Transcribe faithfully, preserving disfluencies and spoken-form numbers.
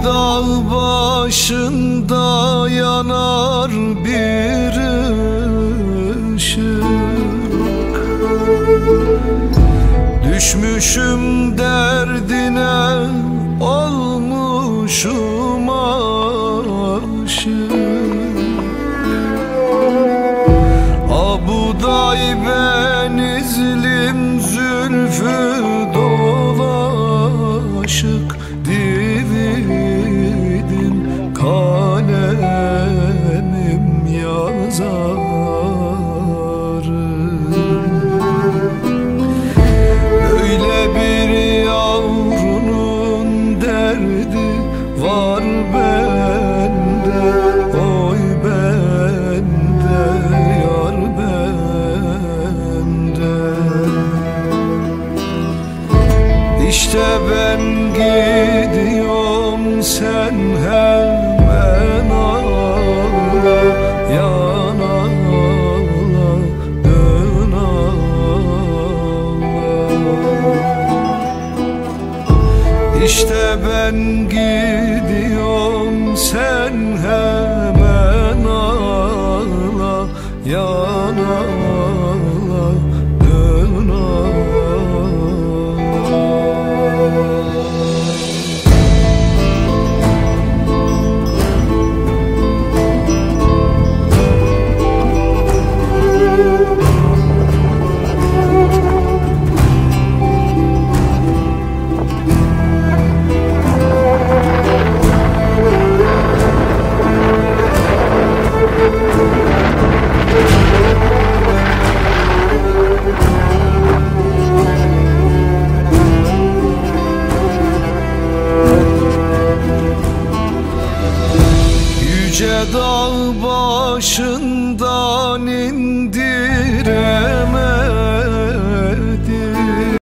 dağ başında yanar bir ışık. Düşmüşüm derdine, olmuşum aşık. Abuday benizlim, zülfü dolaşık. Dividim kalemim yazarım. Böyle bir yavrunun derdi var bende, oy bende, yar bende. İşte ben gidiyorum, sen hemen ağla, yan ağla, dön ağla. İşte ben gidiyorum, sen hemen ağla, yan ağla, dön ağla. Yüce dağ başından indi